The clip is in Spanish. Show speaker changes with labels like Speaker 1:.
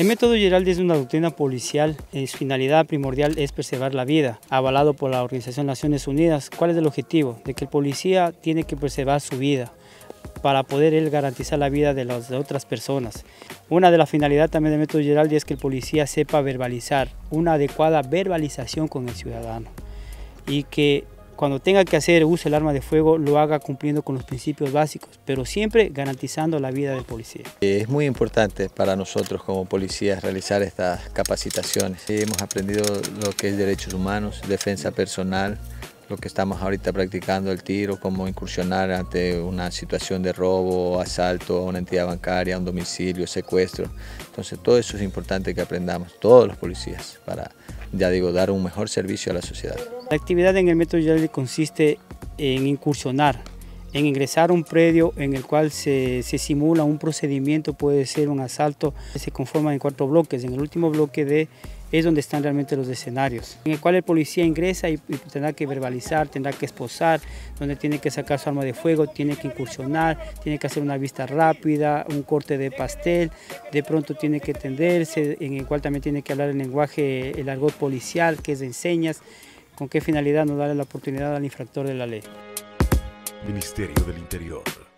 Speaker 1: El método Giraldi es una doctrina policial. Su finalidad primordial es preservar la vida, avalado por la Organización de Naciones Unidas. ¿Cuál es el objetivo? De que el policía tiene que preservar su vida para poder él garantizar la vida de las otras personas. Una de las finalidades también del método Giraldi es que el policía sepa verbalizar, una adecuada verbalización con el ciudadano, y que cuando tenga que hacer uso del arma de fuego lo haga cumpliendo con los principios básicos, pero siempre garantizando la vida del policía.
Speaker 2: Es muy importante para nosotros como policías realizar estas capacitaciones. Hemos aprendido lo que es derechos humanos, defensa personal, lo que estamos ahorita practicando, el tiro, cómo incursionar ante una situación de robo, asalto a una entidad bancaria, a un domicilio, secuestro. Entonces todo eso es importante que aprendamos, todos los policías, para, ya digo, dar un mejor servicio a la sociedad.
Speaker 1: La actividad en el método Giraldi consiste en incursionar, en ingresar a un predio en el cual se simula un procedimiento, puede ser un asalto. Se conforman en 4 bloques. En el último bloque es donde están realmente los escenarios, en el cual el policía ingresa y tendrá que verbalizar, tendrá que esposar, donde tiene que sacar su arma de fuego, tiene que incursionar, tiene que hacer una vista rápida, un corte de pastel, de pronto tiene que tenderse, en el cual también tiene que hablar el lenguaje, el argot policial, que es de señas. ¿Con qué finalidad? No darle la oportunidad al infractor de la ley.
Speaker 3: Ministerio del Interior.